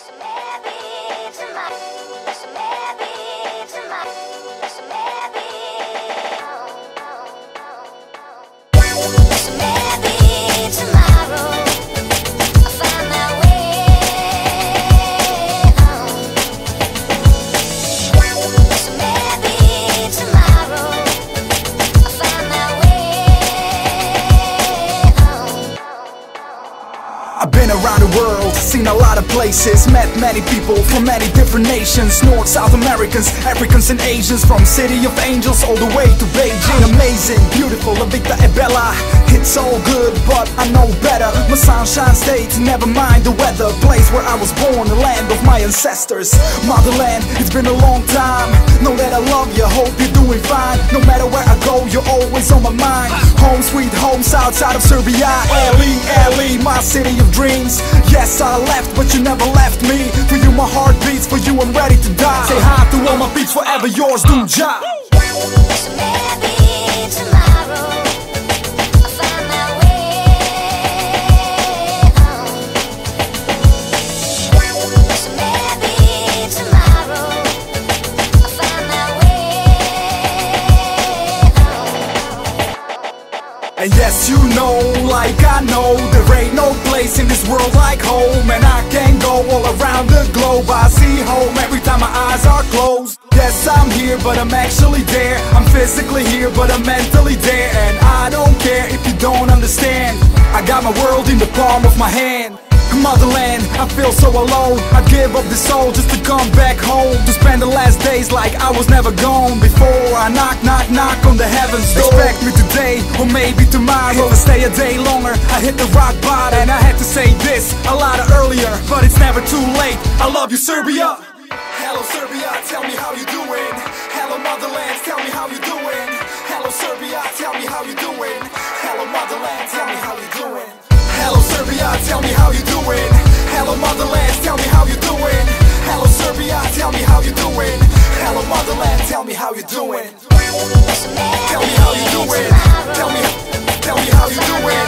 I've been around the world, seen a lot of places, met many people from many different nations, North, South Americans, Africans and Asians, from City of Angels all the way to Beijing. Amazing, beautiful, La Vita è bella. It's all good, but I know better. My sunshine state, never mind the weather. Place where I was born, the land of my ancestors. Motherland, it's been a long time. Know that I love you, hope you're doing fine. No matter where I go, you're always on my mind. Home sweet home, outside of Serbia. LA, my city of dreams. Yes, I left, but you never left me. For you my heart beats, for you I'm ready to die. Say hi to all my beats, forever yours, do job. And yes, you know, like I know, there ain't no place in this world like home. And I can go all around the globe, I see home every time my eyes are closed. Yes, I'm here, but I'm actually there. I'm physically here, but I'm mentally there. And I don't care if you don't understand. I got my world in the palm of my hand. Motherland, I feel so alone. I'd give up the soul just to come back home, to spend the last days like I was never gone. Before I knock on the heaven's door. Expect me today, or maybe tomorrow. If I stay a day longer, I hit the rock bottom. And I had to say this a lot earlier, but it's never too late. I love you, Serbia. Hello Serbia, tell me how you doing. Hello Motherland, tell me how you doing. Hello Serbia, tell me how you doing. Hello Motherland, tell me how you doing. Hello Serbia, tell me how you doing. Hello Motherland, tell me how you doing. Hello Serbia, tell me how you doing. Hello Motherland, tell me how you doing. Tell me how you doing. Tell me how you doing.